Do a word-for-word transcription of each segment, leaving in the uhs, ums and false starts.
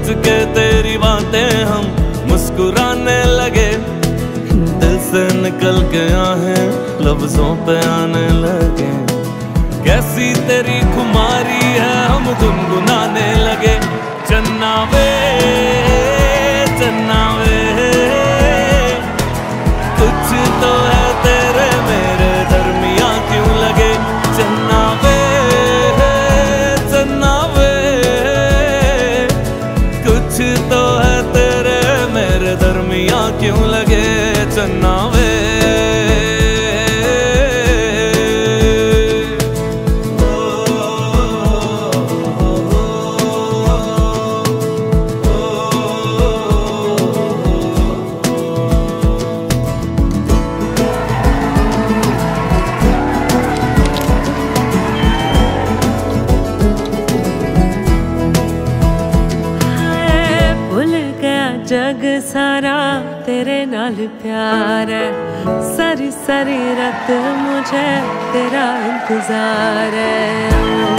के तेरी बातें हम मुस्कुराने लगे, दिल से निकल के आहें लफ्जों पे आने लगे। कैसी तेरी खुमारी है हम गुनगुनाने लगे। चन्ना वे चन्ना वे कुछ तो है तेरे मेरे दरमियां क्यों लगे। चन्ना वे चन्ना वे कुछ तो है तेरे मेरे दरमियां क्यों लगे। चन्ना वे जग सारा तेरे नाल प्यार है, सारी सारी रात मुझे तेरा इंतजार है।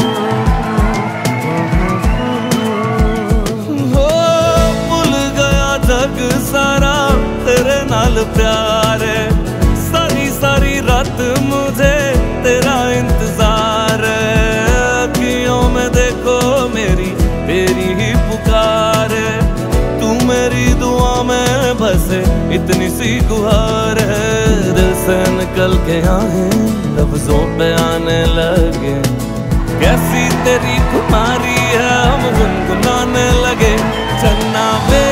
हो भूल गया जग सारा तेरे नाल प्यार है, सारी सारी रात मुझे तेरा इंतजार है। अखियों में देखो मेरी तेरी ही पुकार है, मेरी दुआ में बसे इतनी सी गुहार है। दिल से निकल के आहें लफ्जों पे आने लगे। कैसी तेरी खुमारी है हम गुनगुनाने लगे। चन्ना वे